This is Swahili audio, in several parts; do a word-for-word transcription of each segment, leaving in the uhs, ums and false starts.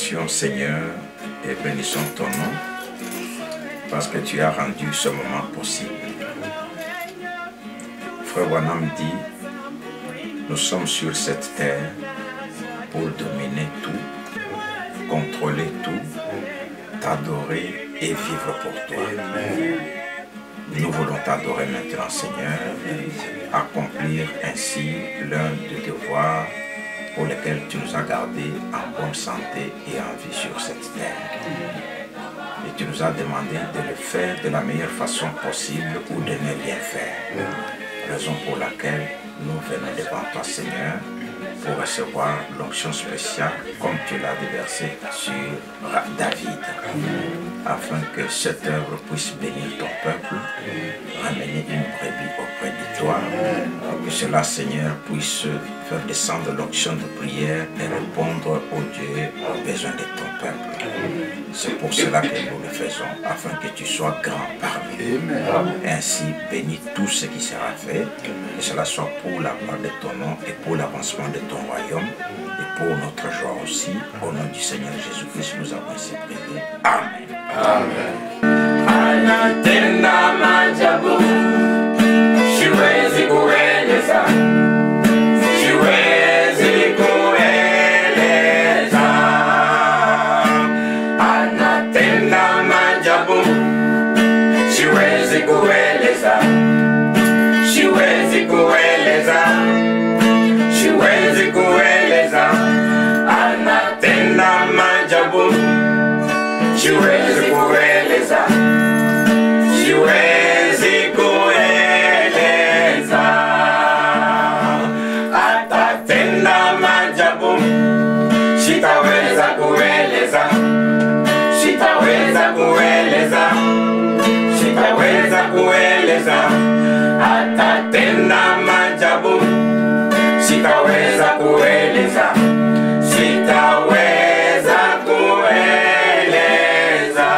remercions, Seigneur, et bénissons ton nom, parce que tu as rendu ce moment possible. Frère Branham dit, nous sommes sur cette terre pour dominer tout, contrôler tout, t'adorer et vivre pour toi. Nous voulons t'adorer maintenant, Seigneur, accomplir ainsi l'un des devoirs pour lesquels tu nous as gardés en bonne santé et en vie sur cette terre. Et tu nous as demandé de le faire de la meilleure façon possible ou de ne rien faire. Raison pour laquelle nous venons devant toi, Seigneur, pour recevoir l'onction spéciale comme tu l'as déversée sur David, afin que cette œuvre puisse bénir ton peuple, ramener une brebis auprès de toi, que cela, Seigneur, puisse faire descendre l'onction de prière et répondre au Dieu aux besoins de ton peuple. C'est pour cela que nous le faisons, afin que tu sois grand parmi nous. Ainsi, bénis tout ce qui sera fait, que cela soit pour la gloire de ton nom et pour l'avancement de ton royaume, et pour notre joie aussi. Au nom du Seigneur Jésus-Christ, nous avons ainsi prié. Amen. Amen. Anatenda maajabu, siwezi kueleza, siwezi kueleza. Anatenda maajabu, siwezi kueleza, siwezi kueleza, siwezi kueleza. Anatenda maajabu, siwezi kueleza, siwezi kueleza. Atatenda maajabu, sitaweza kueleza, sitaweza kueleza, sitaweza kueleza. Atatenda maajabu, sitaweza kueleza, sitaweza kueleza.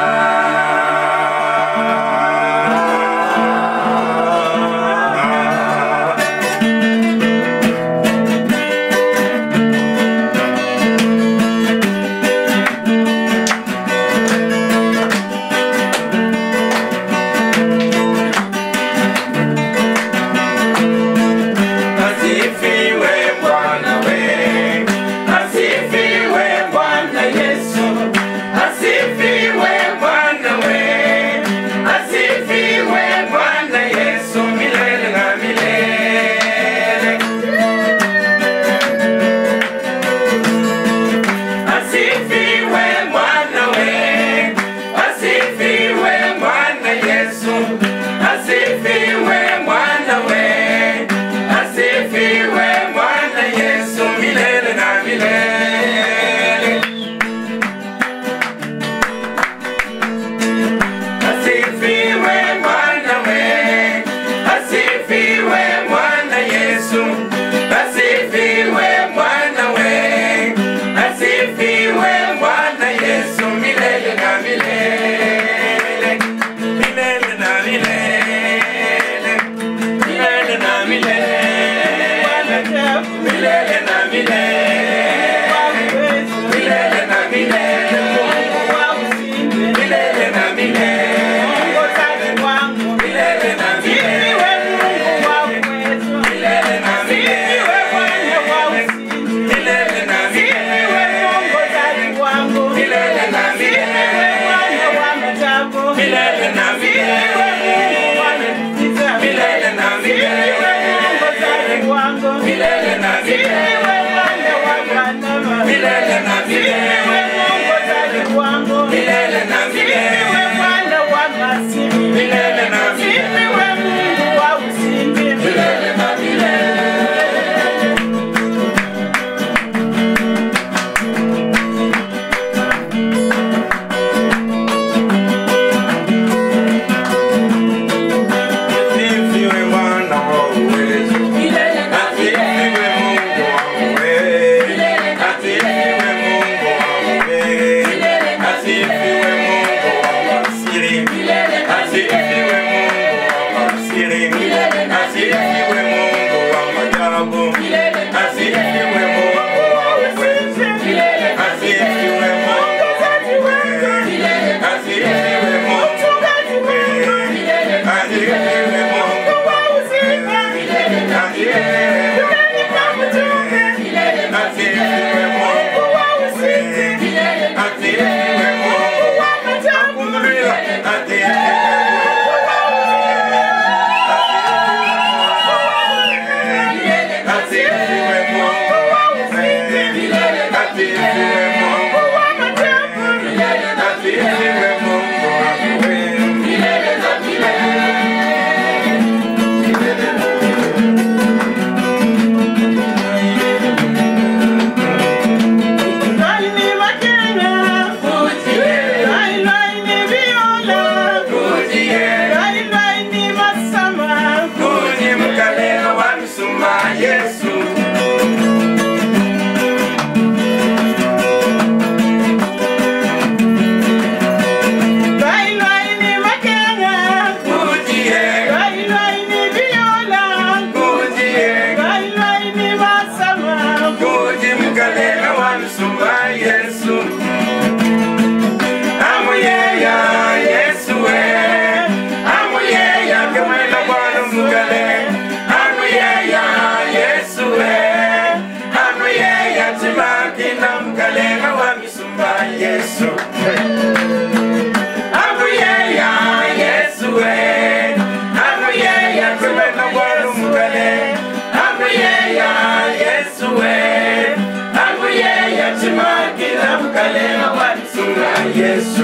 Yesu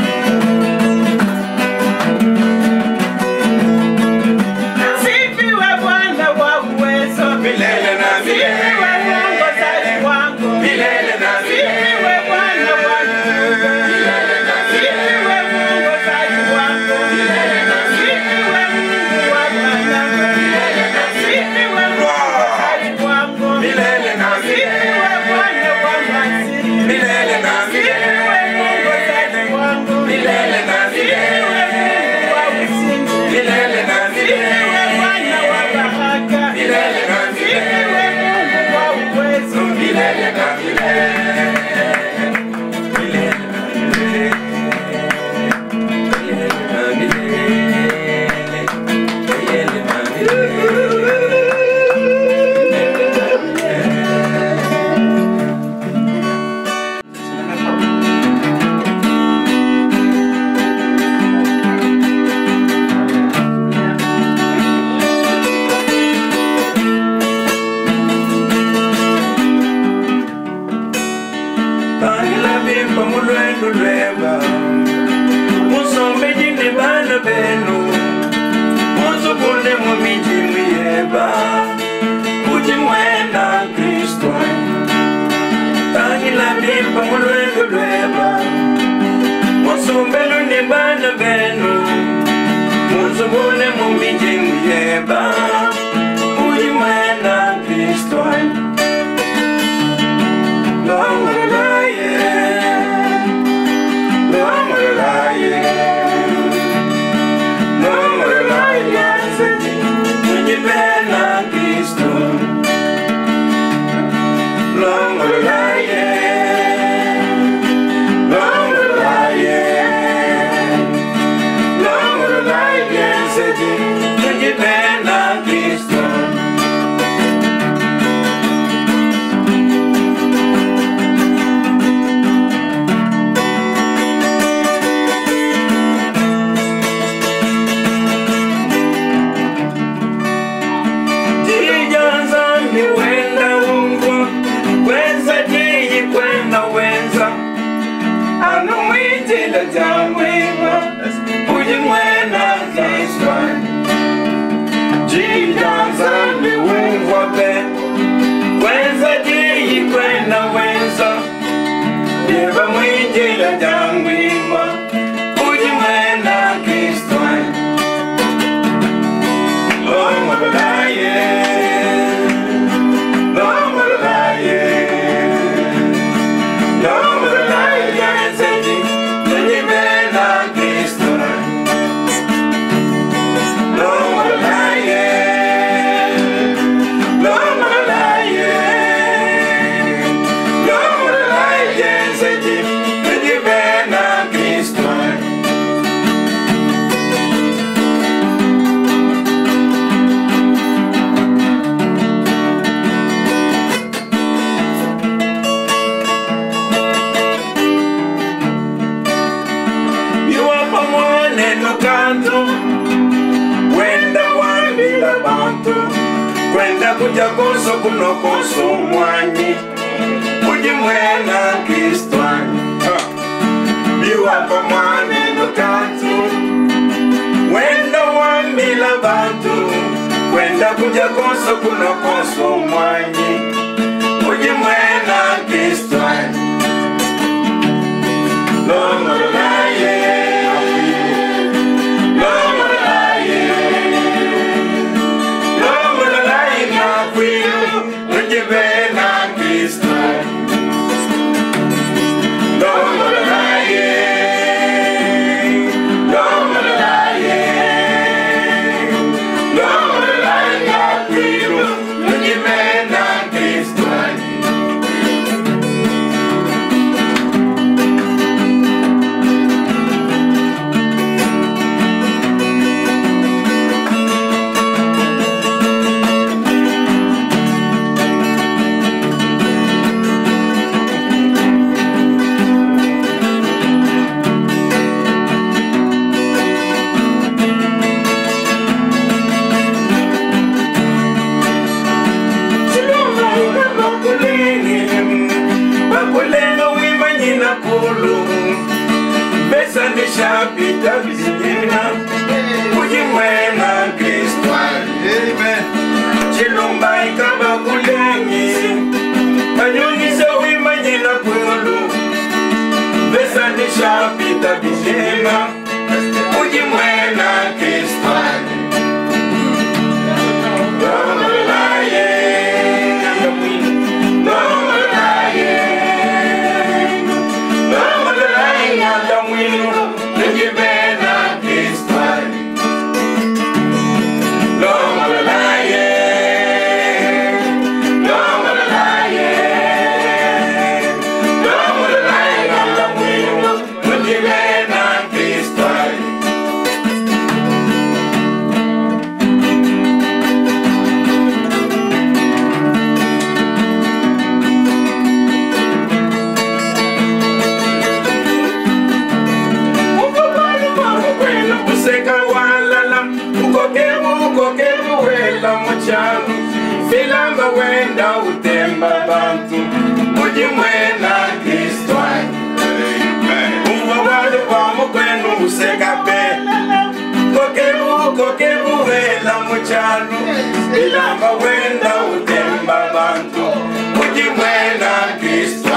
sifiwe Bwana wa uwezo milele na milele, sifiwe mwongozaji wangu milele na milele, sifiwe Bwana wangu milele na milele, sifiwe mwongozaji wangu milele na milele, sifiwe Mungu wa Bwana milele na milele, sifiwe mwongozaji wangu milele na milele, sifiwe Bwana wa masiri milele na milele, milele na milele, milele na milele, Bwana wa baraka, milele na milele, Mungu wa uwezo, milele na milele, milele na milele, milele na milele, milele na milele. Lweba musombe jine bana benu musubune mu miji mwiyeba uji mwena Kristo tangila bimba mulwendo lweba musombe lune bana benu musubune mu miji mwiyeba uji mwena Kristo kwenda kuja koso kuno koso mwanyi uji mwena Kristo biwa pa mwane nukatu wenda wambila bantu kwenda kuja koso kuno koso mwanyi uji mwena Kristo Lomo laye Lomo la Besa nishapita vizingina Ujimwena Kristo Amen Chilumba ikaba kulengi Anyungise wimanyina pulu Besa nishapita vizingina Ujimwena Kristo Filamba wenda utemba bantu Ujimwena Kristo Uwa wale wa mkwenu usekabe Kokebu kokebu wela mchanu Filamba wenda utemba bantu Ujimwena Kristo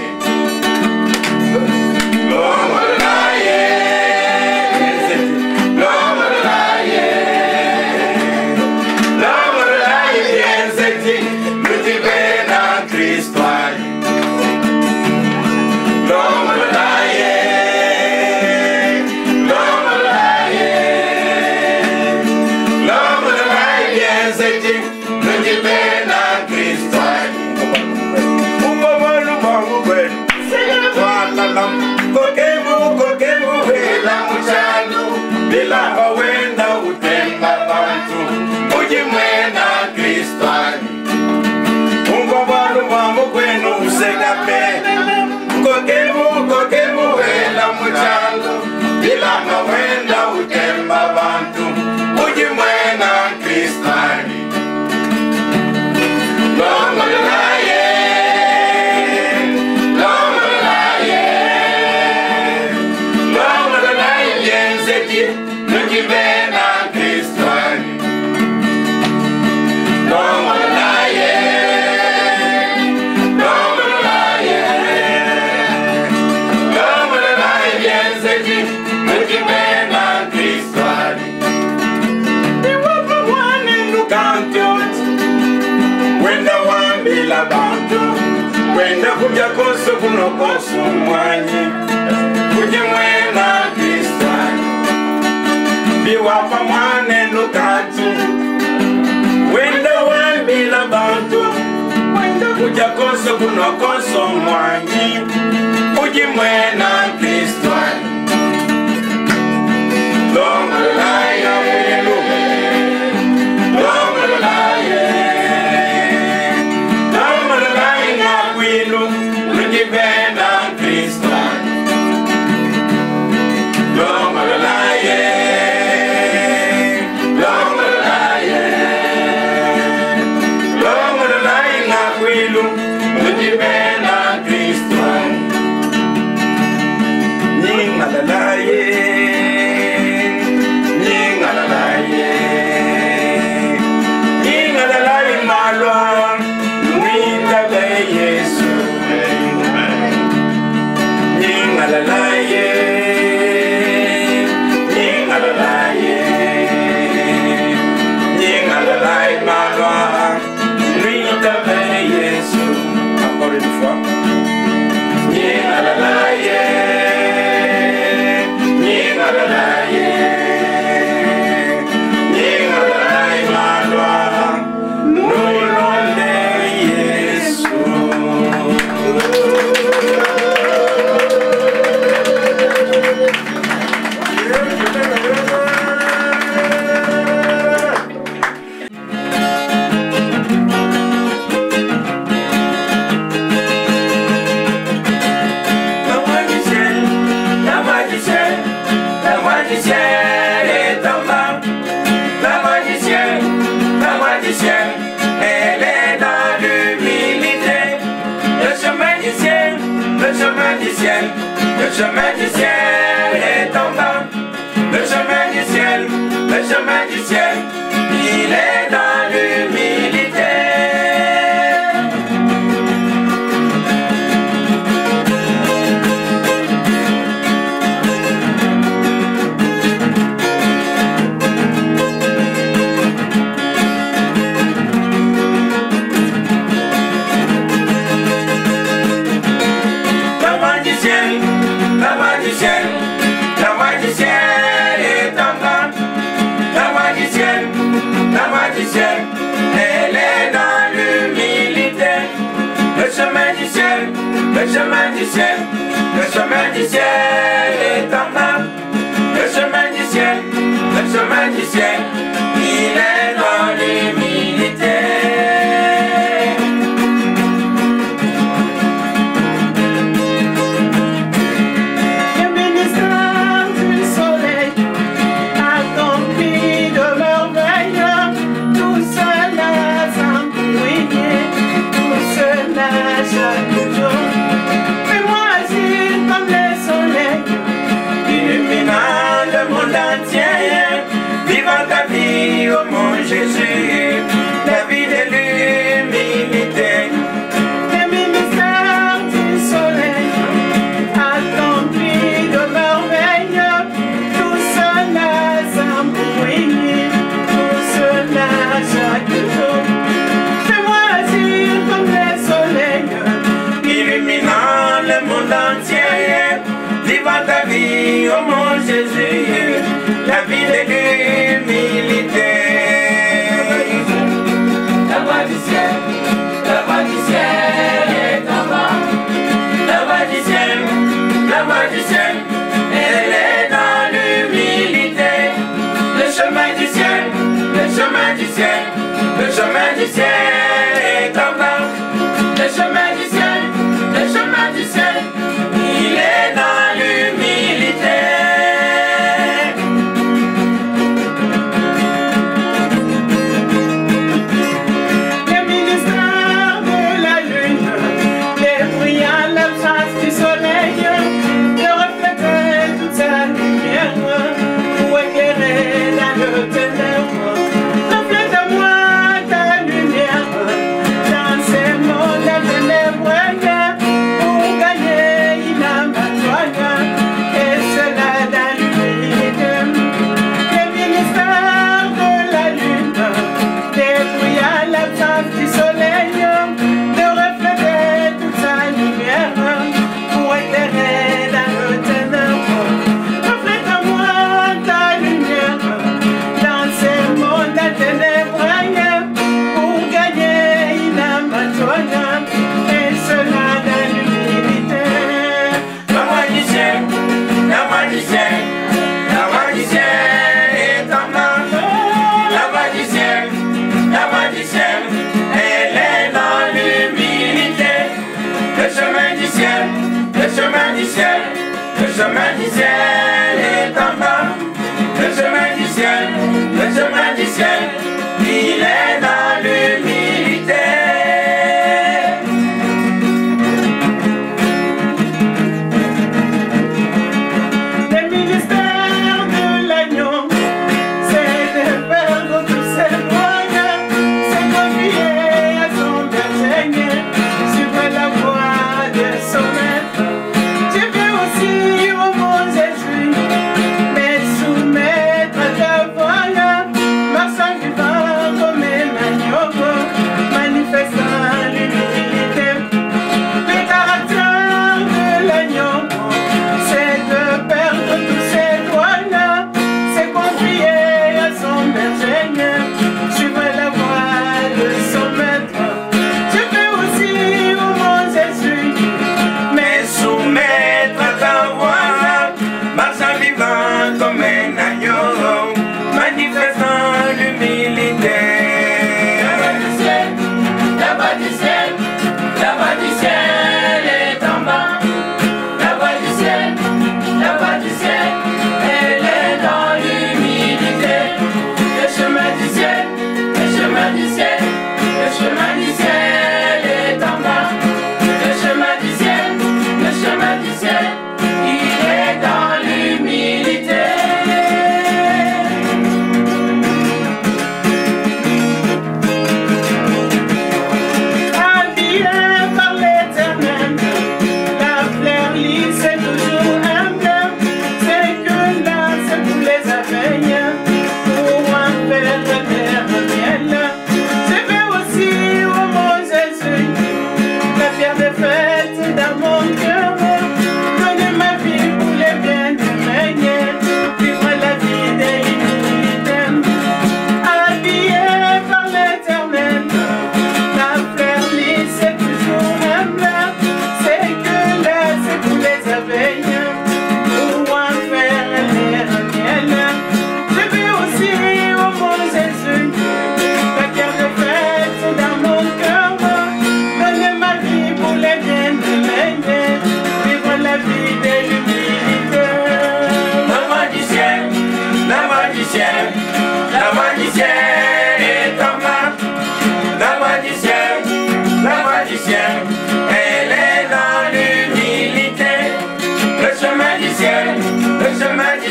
Bilamba wenda utemba bantu Ujimwena Kristo Ungo banu bamu kwenu usekape Kokebu kokebu wela mchango Bilamba wenda utemba bantu Ujimwena Kristo Wenda kuja koso kuno koso mwanyi Ujimwena Kristo Biwapa mwane nukatu Wenda wambila bantu Wenda kuja koso kuno koso mwanyi Ujimwena Kristo Longa laya welu Longa laya Ujimwena Kristo Longa laya Longa laya Longa laya ngakwilu Ujimwena Kristo Nyinga lalaye Nyinga lalaye Nyinga lalaye malwa Mwita be Yesu Nyingalalaye, nyingalalaye, nyingalalaye malwa, nuita be Yesu. Encore une fois. Nyingalalaye, nyingalalaye, nyingalalaye malwa, nulonde Yesu. Elle est dans l'humilité. Le chemin du ciel, le chemin du ciel, le chemin du ciel. Le chemin du ciel, le chemin du ciel est en bas. Le chemin du ciel, le chemin du ciel, il est dans l'humilité. Les ministères du soleil accomplis de merveilles, tout cela sans briller, tout cela chaque jour. Fais-moi agir comme le soleil, Illuminant le monde entier, vivant ta vie, ô mon Jésus, la vie de l'humilité. les ministères du soleil accomplis de merveilles, tout cela sans briller, tout cela chaque jour. Fais-moi agir comme le soleil, Illuminant le monde entier, vivant ta vie, ô mon Jésus, la vie de l'humilité. la voix du ciel, la voix du ciel est en bas. La voix du ciel, la voix du ciel, elle est dans l'humilité. Le chemin du ciel, le chemin du ciel, le chemin du ciel est en bas. Le chemin du ciel, le chemin du ciel, il est dans l'humilité. Les ministères de la lune, les brillants l'absence du soleil, de refléter toute sa lumière pour éclairer dans le ténèbre. Reflète-moi ta lumière,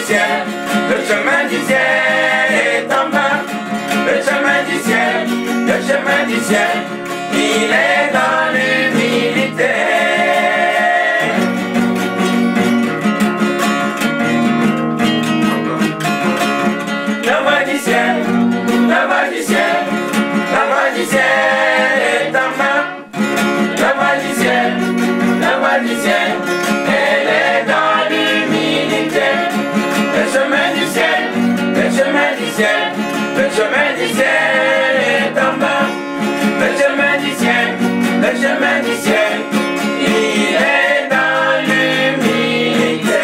ciel, le chemin du ciel est en bas. Le chemin du ciel, le chemin du ciel, il est dans l'humilité. La voix du ciel, la voix du ciel, la voix du ciel est en bas. La voix du ciel, la voix du ciel, elle est dans l'humilité. Le chemin du ciel, le chemin du ciel, le chemin du ciel est en bas. Le chemin du ciel, le chemin du ciel, il est dans l'humilité.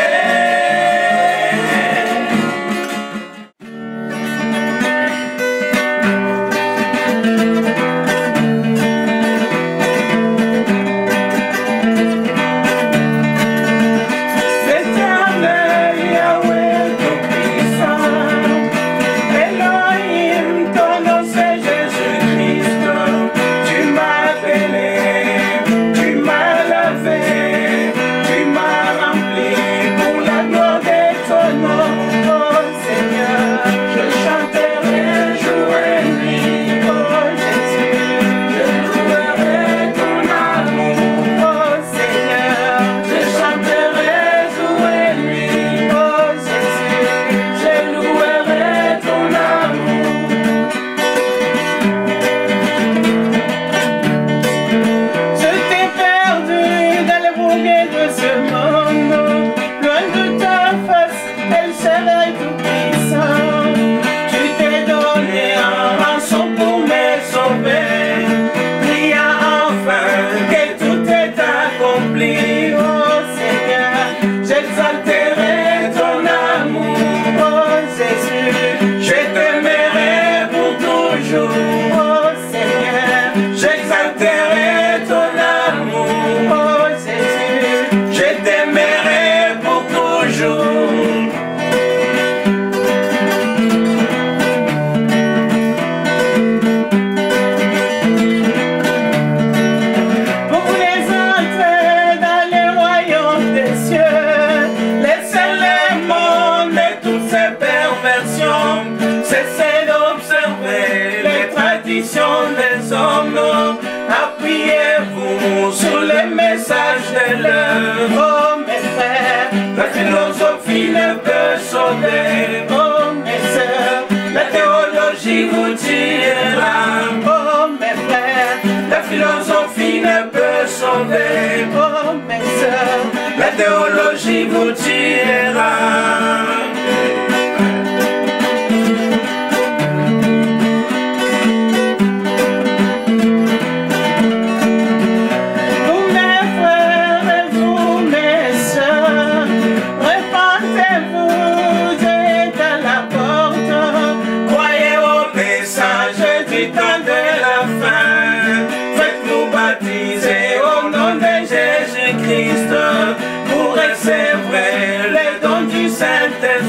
Des hommes, appuyez-vous sur les messages de l'heure. Oh mes frères, la philosophie ne peut sauver. Oh mes sœurs, la théologie vous tuera. Oh mes frères, la philosophie ne peut sauver. Oh mes sœurs, la théologie vous tuera. Pour recevoir les dons du Saint-Esprit.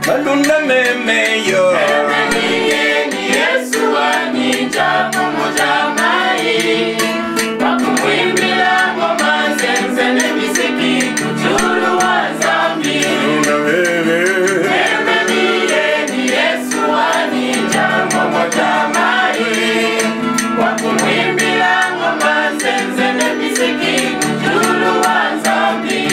balunda memeyo Yesu anija pamoja naye wakumwimbira ngoma zenzele misiki kutulu wa zambi Yesu anija pamoja naye wakumwimbira ngoma zenzele misiki kutulu wa zambi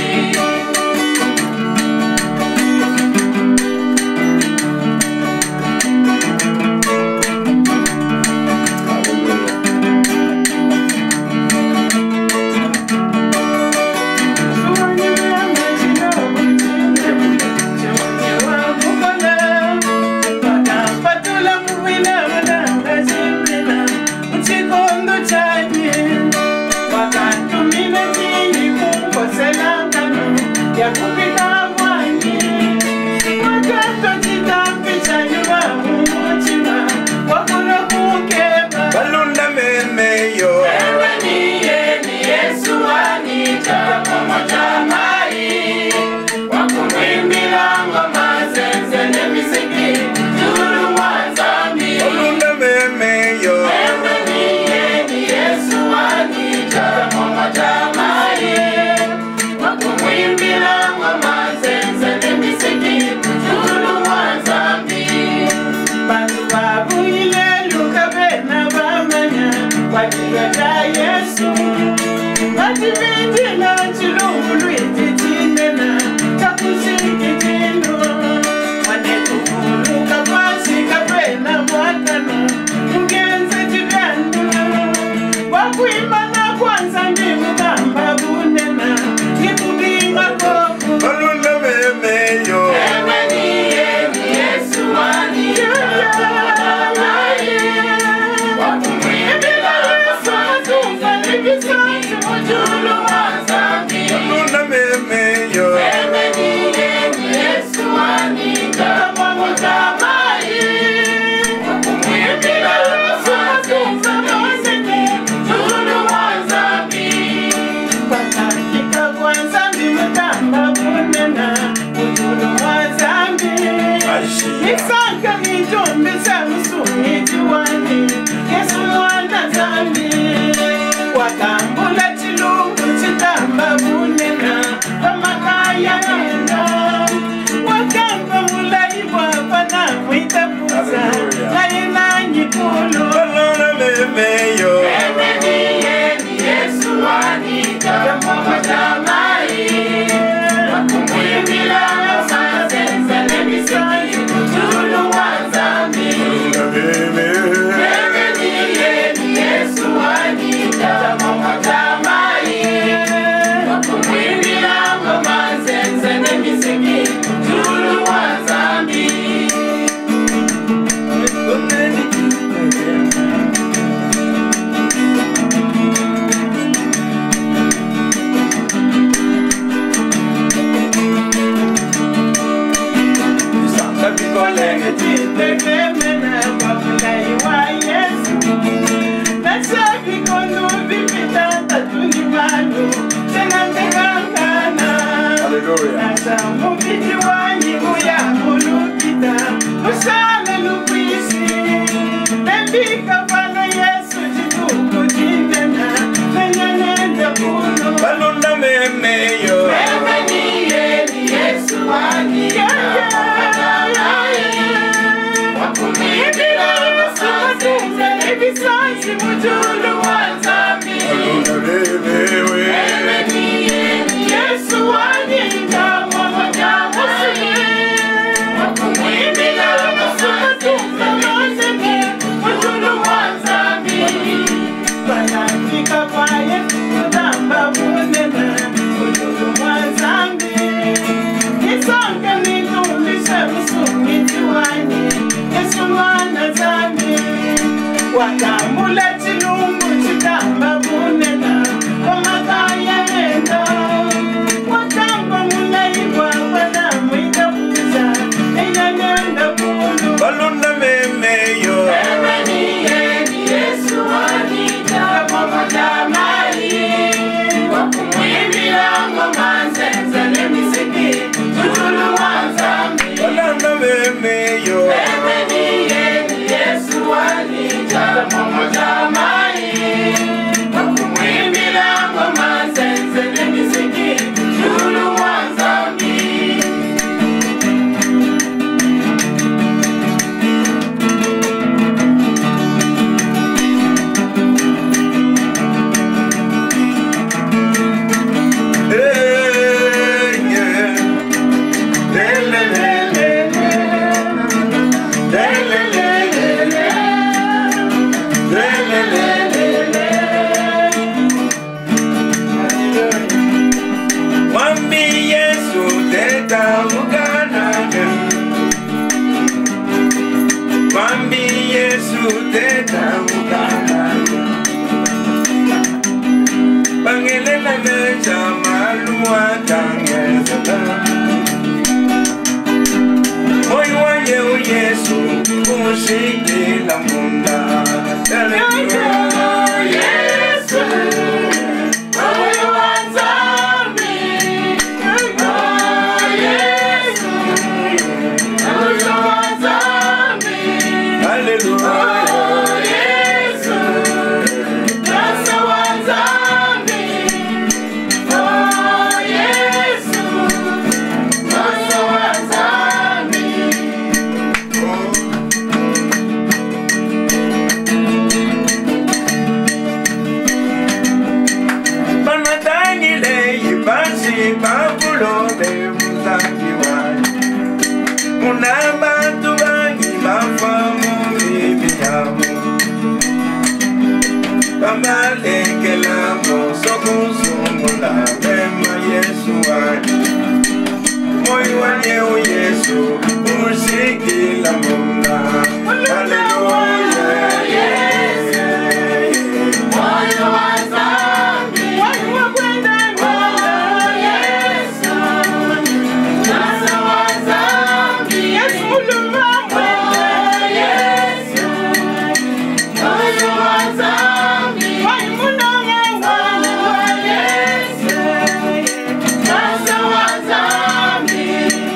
Yesu, ati vindi na chilungu luititinena, takusiki tino, wanetu kulu kapasi kapena mwakana, mgenze jiganduna, wakuimba na kwanza ngimu kamba bunena, nikubinga koku, balunda memeyo, ewe niye ni Yesu wani, Nisanga nijombe samusu nijiwani Yesu wana zambi Wakambula chilungu chitamba bunena Wamakaya nenda Wakambula iwapa na mwitapuza Laina nyikulu Balona memeyo Ewe niye ni Yesu wani Kama majamai Wakumwimila Mazenza nemisiki Tulu wazami Ewe niye ni Yesu wanita Mama tamai Wakumwimila Mazenza nemisiki Tulu wazami Kolenge chitekemena Wapulai wa Yesu Nasabi konu vipita Tatuni wanu Tena mtekangana Nasa mupiti wanyi Uya mulupita Usale lupisi Nembika pano Yesu Chikuku chindena Nenyanenda kuno Balunda memeyo Ewe niye ni Yesu wanyi Bisansi mujulu wanzami Ewe niye ni Yesu wanita Mama jamusi Wakumwimila Masumatuza Monseke Mujulu wanzami Banafika kwa Yesu Kudamba bunena Mujulu wanzami Nisonga nitumisha Msumiti wani Yesu wana zambi Wakamula chilungu chitamba bunena Wamakaya nenda Wakamba mula iwa Wana mwita kuza Eya nenda kulu Balunda memeyo Ewe niye ni Yesu wanita Mama tamai Wakumwimila Ngoma zenza nemisiki Tulu wanzambi Balunda memeyo Mushikila munda. Yesu, moyo wa dhambi. Oh Yesu, moyo wa dhambi. Hallelujah. Oh Yesu, rasa wa dhambi. Oh Yesu, rasa wa dhambi. Panatangile ibasi babulo de muzambi wani. Munabantu bangi bafamu bibi yamu. Bamalekela mosokusungula bema Yesu wani. Moyo wanye u Yesu umushikila munda. Hallelujah. Moyo wa dhambi. Oh Yesu, rasa wa dhambi. Oh Yesu, moyo wa dhambi. Oh Yesu, rasa wa dhambi.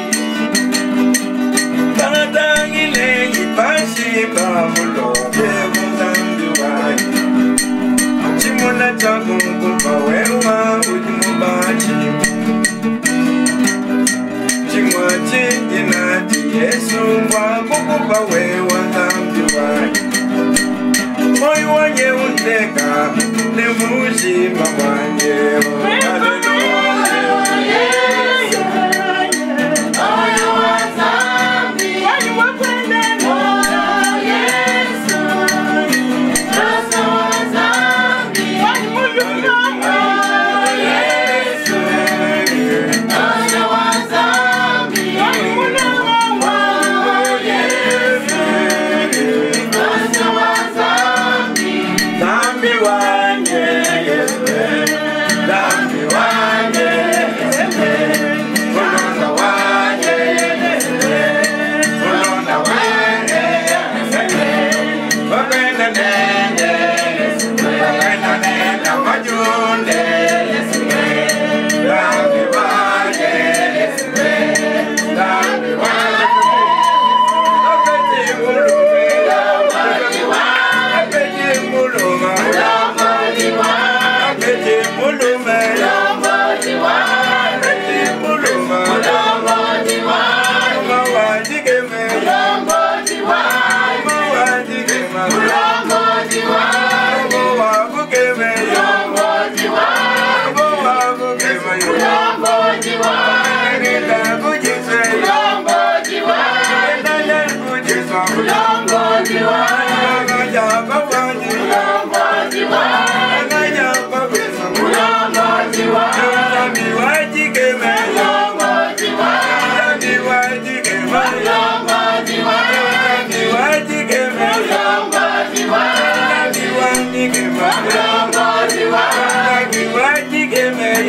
Panatangile ibasi babulo de muzambi wani. Chimuna chako mkumpa wewa ujimubachi. Chimwa chinati Yesu mwa kukupa wewa zambi wani. Moyo wanye undeka ne mushima wanye. Hallelujah. Yesu, moyo wa dhambi. Oh Yesu, rasa wa dhambi. Oh Yesu, rasa wa dhambi. Oh Yesu, rasa wa dhambi. Zambi wanye Yesu. Zambi wanye Yesu. Ulonda wanye Yesu. Ulonda wanye Yesu. Wakenda nende Yesu. Wakenda nenda majunde Yesu. Zambi wanye Yesu. Zambi wanye Apeti mulume. Apeti mulume. Apeti mulume. Apeti mulume. Mawajikeme. Mawajikema. Mawakukeme. Mawakukeme. Nenda kujise. Nenda kujisa. Nagaja papaji. Nagaja papisa. Nagaji wajikeme. Nagaji wajikeme. Nagaji wajikeme. Nagaji wajikeme. Nagaji wajikeme.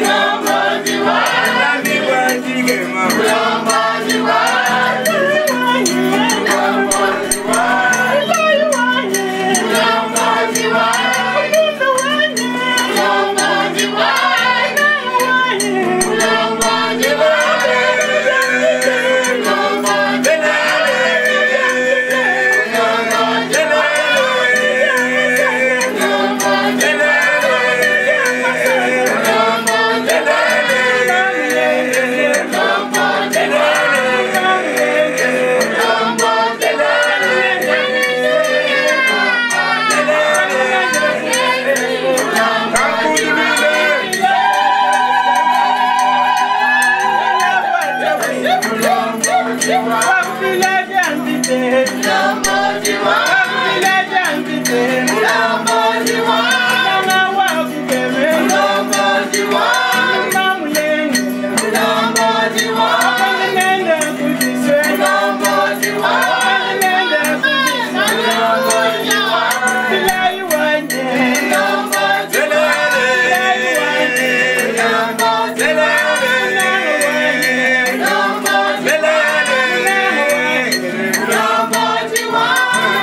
Nagaji Wow.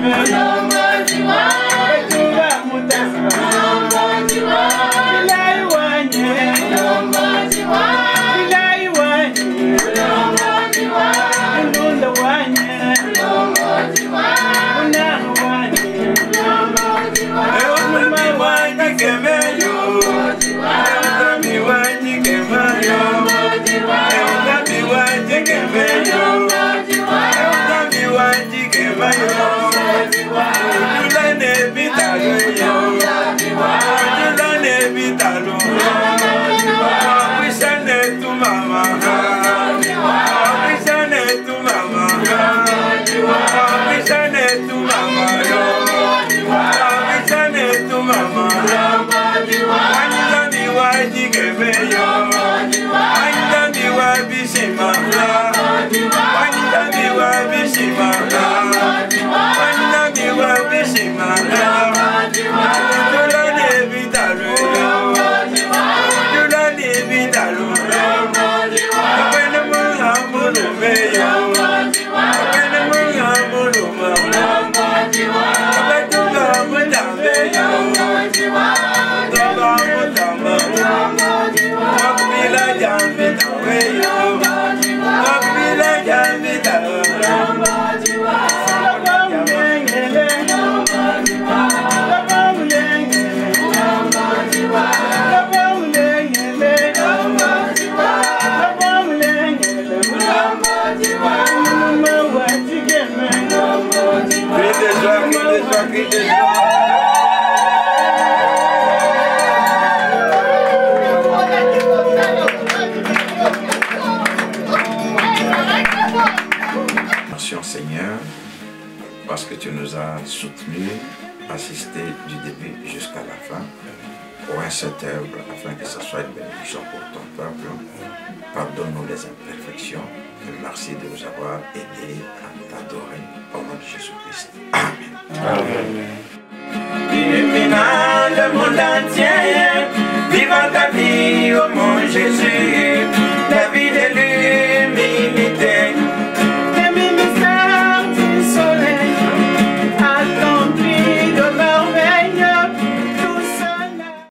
Merci Seigneur, parce que tu nous as soutenus, assistés du début jusqu'à la fin, pour un cette œuvre, afin que ce soit une bénédiction pour ton peuple. Pardonne-nous les imperfections, et merci de nous avoir aidés à t'adorer au nom de Jésus-Christ. Amen. Amen. Le monde entier